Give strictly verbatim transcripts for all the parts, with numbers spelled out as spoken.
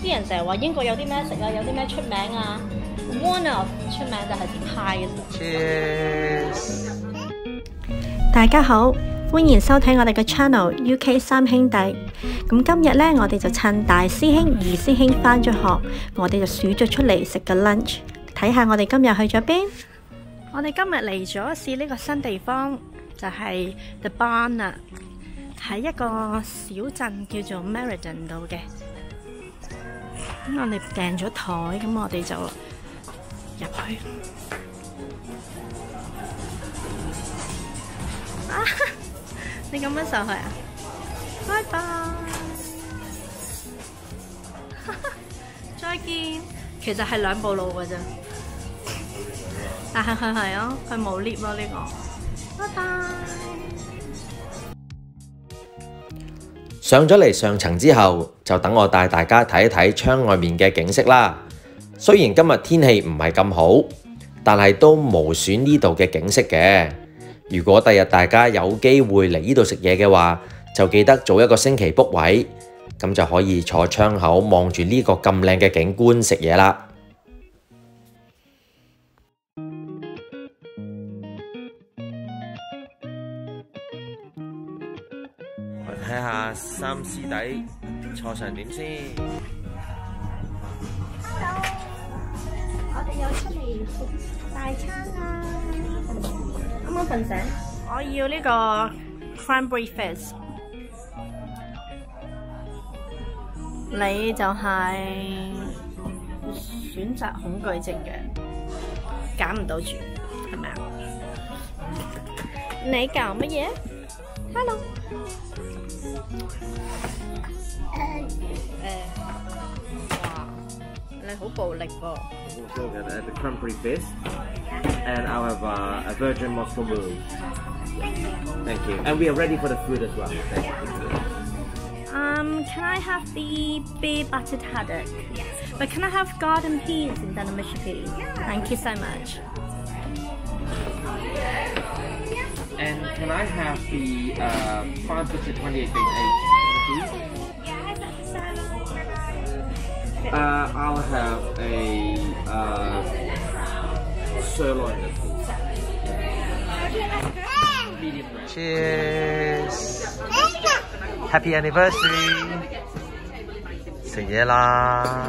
啲人成日話英國有啲咩食啊，有啲咩出名啊 ？One of 出名就係食派嘅。Cheers！ 大家好，歡迎收睇我哋嘅 Channel U K 三兄弟。咁今日呢，我哋就趁大師兄、二師兄返咗學，我哋就數咗出嚟食個 lunch。睇下我哋今日去咗邊？我哋今日嚟咗試呢個新地方，就係 The Barn 啊，喺一個小鎮叫做 Meriden 度嘅。咁我哋訂咗台，咁我哋就入去。啊！你咁樣上去啊？拜拜！再見。其實係兩步路㗎咋，但係佢係咯，佢冇 lift 咯呢個。拜拜。 上咗嚟上層之後，就等我帶大家睇一睇窗外面嘅景色啦。雖然今日天氣唔係咁好，但係都無損呢度嘅景色嘅。如果第日大家有機會嚟呢度食嘢嘅話，就記得早一個星期 book 位，咁就可以坐窗口望住呢個咁靚嘅景觀食嘢啦。睇下三師弟坐成點先。 Hello， 我哋又出嚟食大餐啦！啱啱瞓醒，我要呢個 cranberry fizz。你就係選擇恐懼症嘅，揀唔到住，係咪啊？你搞乜嘢 ？Hello。誒，哇！你好暴力噃。 We'll get the cranberry fizz, and I'll have uh, a virgin moscow mule. Thank you. And we are ready for the food as well. Thank you. Um, can I have the beer buttered haddock? Yes. But can I have garden peas instead of mushy peas? Thank you so much. And can I have the uh, five fifty twenty-eight big eggs, please? Uh, I'll have a uh, sirloin, please. Medium rare. Cheers! Happy anniversary！ 食嘢啦！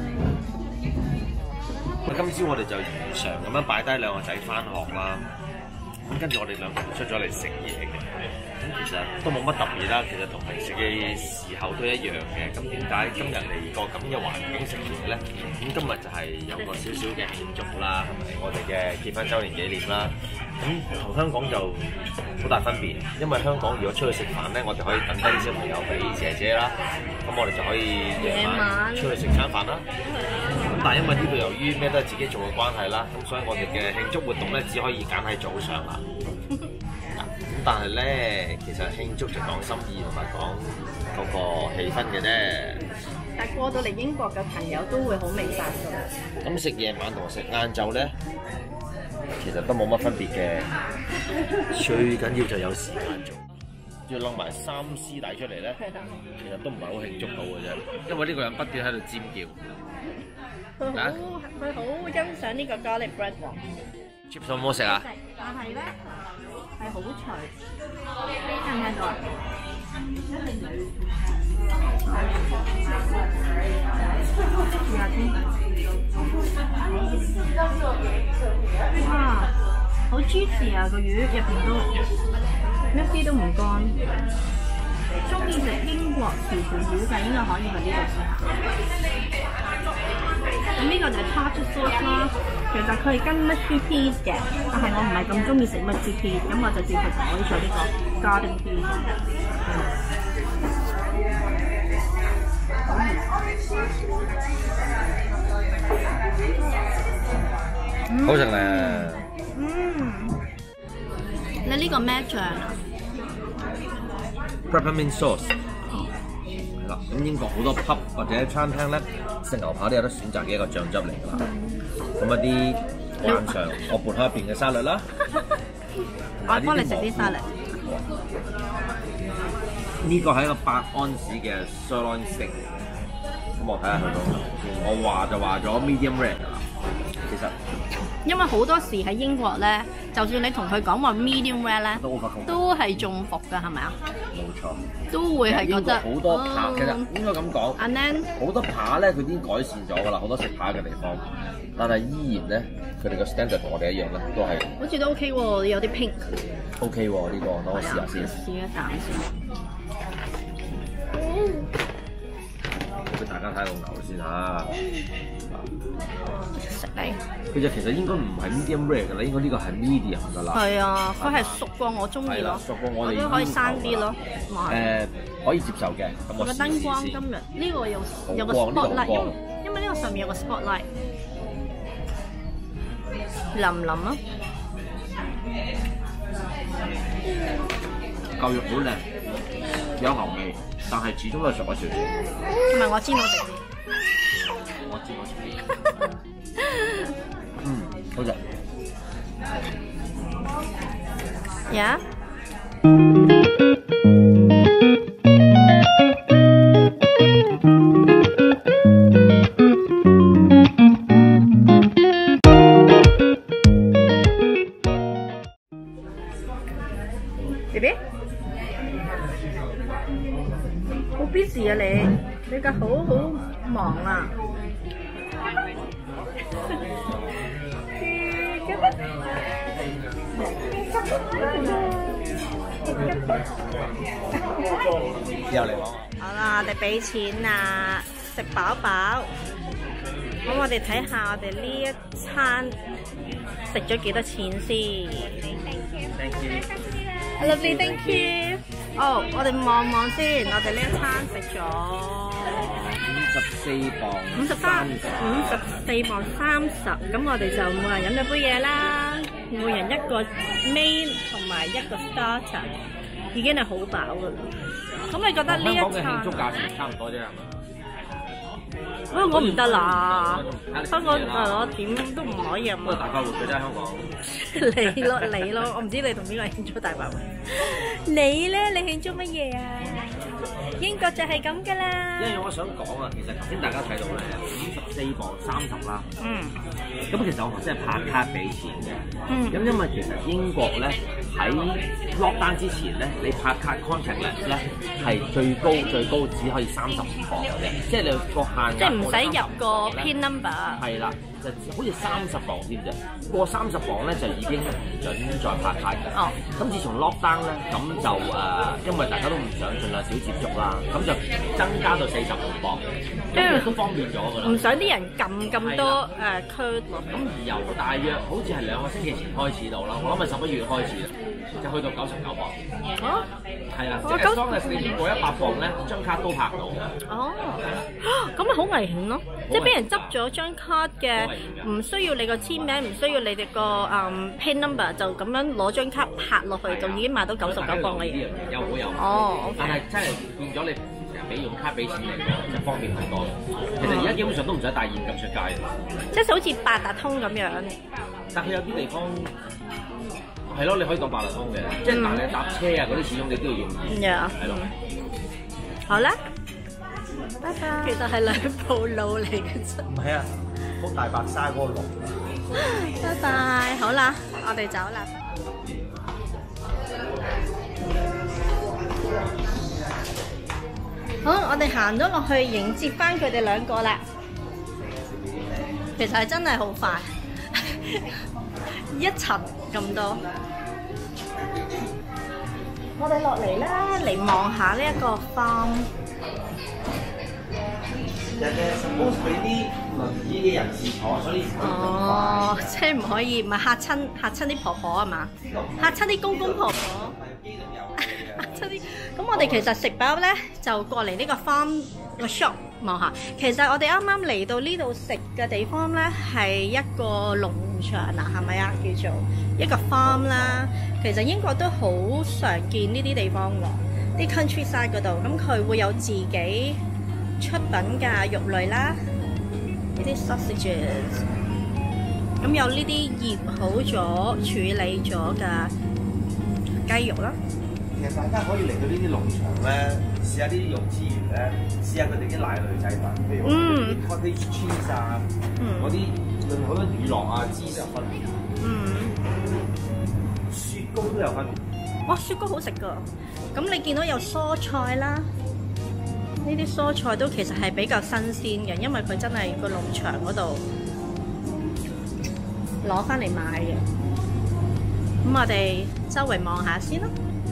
今朝我哋就如常咁樣擺低兩個仔返學啦。咁跟住我哋兩個出咗嚟食嘢嘅，咁其實都冇乜特別啦。其實同平時嘅時候都一樣嘅。咁點解今日嚟個咁嘅環境食嘢咧？咁今日就係有個少少嘅慶祝啦，係咪？我哋嘅結婚週年紀念啦。咁同香港就好大分別，因為香港如果出去食飯咧，我哋可以等低啲小朋友俾姐姐啦，咁我哋就可以夜晚出去食餐飯啦。咁但係因為呢度由於咩都係自己做嘅關係啦，咁所以我哋嘅慶祝活動咧只可以揀喺早上啦。咁但係咧，其實慶祝就講心意同埋講嗰個氣氛嘅啫。 但係過到嚟英國嘅朋友都會好明白㗎。 咁食夜晚同食晏晝咧，其實都冇乜分別嘅，最緊要就有時間做。要擸埋三師弟出嚟咧，其實都唔係好慶祝到嘅啫，因為呢個人不斷喺度尖叫。 佢好佢好欣賞呢個 garlic bread 喎。 Chips 好唔好食啊？ 但係咧係好脆，聽唔聽到啊？哇！好 juicy 啊，個魚入邊都一啲都唔乾。中意食英國潮汕魚嘅應該可以去呢度試下。咁呢個就係 tartar sauce 啦。其實佢係跟 mushy peas 嘅，但係我唔係咁中意食 mushy peas，咁我就叫佢改咗呢個 garden peas。 好食咧！ 嗯，你呢個咩醬啊 Peppermint sauce。係啦，咁英國好多 pub 或者餐廳咧，食牛扒都有得選擇嘅一個醬汁嚟㗎啦。咁一啲晚上我撥開入邊嘅沙律啦， 我幫你食啲沙律。 呢個係一個八安士嘅 sirloin steak。 咁我睇下佢個牛先。我話就話咗 medium rare 啦。其實因為好多時喺英國咧，就算你同佢講話 medium rare 咧，都係中伏㗎，係咪啊？ 冇錯。 都會係覺得好多扒，其實應該咁講。 And then 好多扒咧，佢已經改善咗㗎啦，好多食扒嘅地方，但係依然咧，佢哋個 standard 同我哋一樣咧，都係。 好似都 OK 喎，有啲 pink。 OK 喎，呢個等我試下先。 試一啖先。 俾大家睇下個牛先嚇。 食你。 佢就其實應該唔係 medium rare 㗎啦，應該呢個係 medium 㗎啦。 係啊，佢係熟過我中意咯。 熟過我哋。 都可以生啲咯。 誒，可以接受嘅。咁我個燈光今日呢個有有個 spotlight，因為因為呢個上面有個 spotlight， 腍唔腍啊？ 嚿肉好靚，有牛味，但係始終都係熟咗少少。 唔係我知我哋知。 我知我知。嗯，好食。 呀？B B， 好 busy 啊你，你個好好忙啊。 之後嚟講。 好啦，我哋俾錢啊，食飽飽。咁我哋睇下我哋呢一餐食咗幾多錢先。 Thank you。 Lovely, thank you。哦，我哋望望先，我哋呢一餐食咗五十四磅， 五十三，五十四磅三十。咁我哋就每人飲咗杯嘢啦，每人一個 main 同埋一個 starter， 已經係好飽噶啦。咁你覺得呢一餐？香港嘅慶祝價錢差唔多啫，係嘛？香港唔得啦，香港誒我點都唔可以飲啊！ 大快活嘅真係香港。 你咯你咯，我唔知你同邊個慶祝大快活。你咧，你慶祝乜嘢啊？英國就係咁噶啦。 因為我想講啊，其實頭先大家睇到咧，五十四磅三十啦。嗯。咁其實我頭先係拍卡俾錢嘅。嗯。咁因為其實英國咧喺 lockdown 之前咧，你拍卡 contactless 咧係最高最高只可以三十五磅嘅啫，即係你個限。 即係唔使入個 pin number。係啦，就好似三十磅添啫。過三十磅咧就已經唔準再拍卡嘅。哦。咁自從 lockdown 咧，咁就誒、呃，因為大家都唔想盡量少接觸啦，咁就增加到四十五磅，咁其實都方便咗㗎啦。 唔想啲人撳咁多誒 code 咯。咁、 呃、而由大約好似係兩個星期前開始到啦，我諗係十一月開始啦，就去到九十九磅。哦。係啊，即係當日你過一百磅咧，張卡都拍到。哦。 咁咪好危險咯！即係俾人執咗張卡嘅，唔需要你個簽名，唔需要你哋個誒 pin number， 就咁樣攞張卡拍落去，就已經買到九十九磅嘅嘢。 有好有。 哦。 但係真係變咗你成日俾用卡俾錢嚟講，就方便好多。其實而家基本上都唔使帶現金出街。 即係好似八達通咁樣。 但係有啲地方係咯，你可以當八達通嘅，即係但係搭車啊嗰啲，始終你都要用現金。係咯。 好啦。拜拜。其實係兩步路嚟嘅啫。 唔係啊，好大白沙嗰個路。 拜拜，好啦，我哋走啦。好，我哋行咗落去迎接翻佢哋兩個啦。其實係真係好快，一層咁多。我哋落嚟啦，嚟望下呢一個 farm。 人哋 suppose 俾啲輪椅嘅人士坐，所以哦，即係唔可以，唔係嚇親嚇親啲婆婆啊嘛，嚇親啲公公婆婆。嚇親啲，咁我哋其實食飽咧，就過嚟呢個 farm 個 shop 望下。其實我哋啱啱嚟到呢度食嘅地方咧，係一個農場啊，係咪啊？叫做一個 farm 啦。其實英國都好常見呢啲地方喎，啲 countryside 嗰度，咁佢會有自己出品嘅肉類啦，呢啲 sausages， 咁有呢啲醃好咗、處理咗嘅雞肉啦， 其實大家可以嚟到呢啲農場咧，試下呢啲幼稚園咧，試下佢哋啲奶類製品，譬如啲 cottage cheese 啊，嗰啲用好多乳酪啊、芝士有分別。嗯，雪糕都有分別。 哇，雪糕好食㗎！咁你見到有蔬菜啦，呢啲蔬菜都其實係比較新鮮嘅，因為佢真係個農場嗰度攞翻嚟買嘅。咁我哋周圍望下先啦。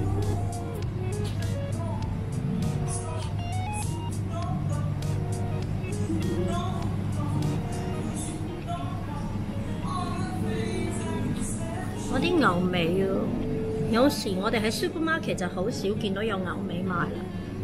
嗰啲牛尾啊，有時我哋喺 supermarket 就好少見到有牛尾賣啦。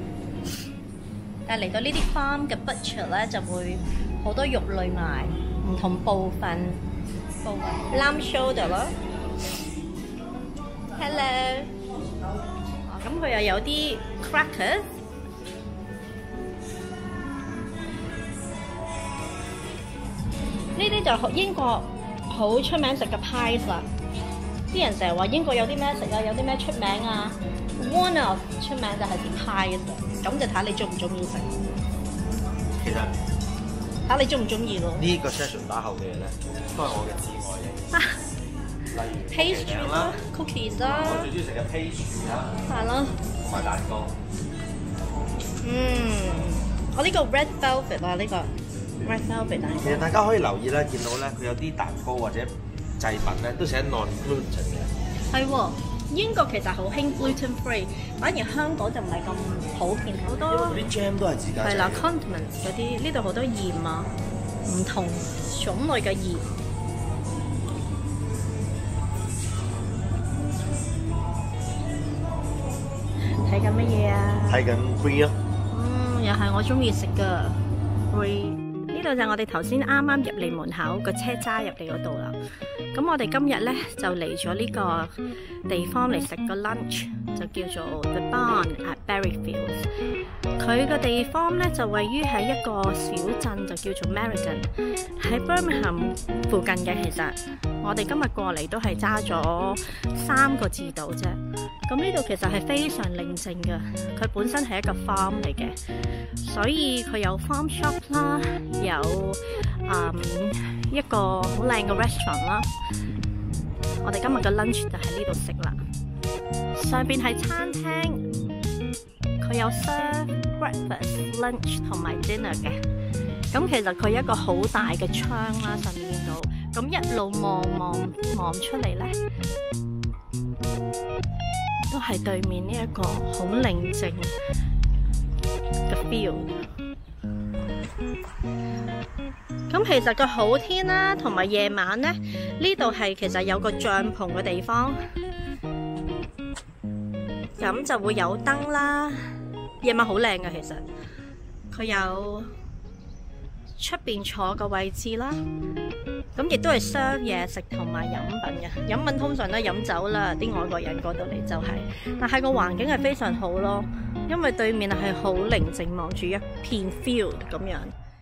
但係嚟到呢啲 farm 嘅 butcher 咧，就會好多肉類賣，唔同部分部位 lamb shoulder 咯。Hello， 哦，咁佢又有啲 crackers， 呢啲就英國好出名食嘅 pies 啦。啲人成日話英國有啲咩食啊，有啲咩出名啊 ？One of 出名就係啲 pies， 咁就睇你中唔中意食。 其實睇你中唔中意咯。 呢個 session 打後嘅嘢咧，都係我嘅至愛嚟。例如 pastry 啦 ，cookies 啦， 我最中意食嘅 pastry 啦， 係咯， 同埋蛋糕。 嗯，我呢個 red velvet 啊，呢個 red velvet 蛋糕。 其實大家可以留意咧，見到咧佢有啲蛋糕或者製品咧都寫 non-gluten 嘅。係喎，英國其實好興 gluten free， 反而香港就唔係咁普遍，好多啲 jam 都係自家製。 係啦 condiments 嗰啲，呢度好多鹽啊，唔同種類嘅鹽。睇緊乜嘢啊？ 睇緊 brie 咯。 嗯，又係我中意食嘅 brie。呢度就係我哋頭先啱啱入嚟門口個車揸入嚟嗰度啦。咁我哋今日咧就嚟咗呢個地方嚟食個 lunch， 就叫做 The Barn at Berryfields。佢個地方咧就位於喺一個小鎮，就叫做 Meriden， 喺 Birmingham 附近嘅。其實我哋今日過嚟都係揸咗三個字度啫。咁呢度其實係非常寧靜嘅，佢本身係一個 farm 嚟嘅，所以佢有 farm shop 啦，有、嗯、一個好靚嘅 restaurant 啦。我哋今日嘅 lunch 就喺呢度食啦。上邊係餐廳，佢有 serve breakfast、lunch 同埋 dinner 嘅。咁其實佢一個好大嘅窗啦，上面見到，咁一路望望望出嚟咧，都係對面呢一個好寧靜嘅 feel。咁其實個好天啦，同埋夜晚咧，呢度係其實有個帳篷嘅地方，咁就會有燈啦。夜晚好靚嘅，其實佢有出邊坐嘅位置啦。咁亦都係 serve 嘢食同埋飲品嘅，飲品通常都係飲酒啦，啲外國人過到嚟就係、是，但係個環境係非常好咯，因為對面係好寧靜，望住一片 field 咁樣。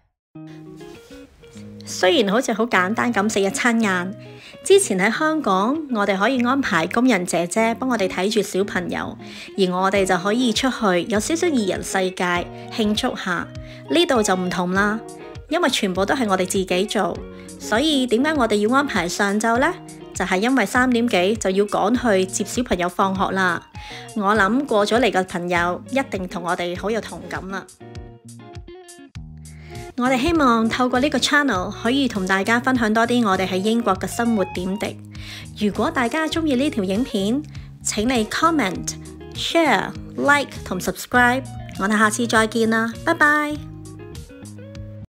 雖然好似好簡單咁食一餐晏，之前喺香港我哋可以安排工人姐姐幫我哋睇住小朋友，而我哋就可以出去有少少二人世界慶祝下。呢度就唔同啦，因為全部都係我哋自己做。所以點解我哋要安排上晝呢？就係因為三點幾就要趕去接小朋友放學啦。我諗過咗嚟嘅朋友一定同我哋好有同感啦。我哋希望透過呢個 channel 可以同大家分享多啲我哋喺英國嘅生活點滴。如果大家中意呢條影片，請你 comment、share、like 同 subscribe。我哋下次再見啦，拜拜。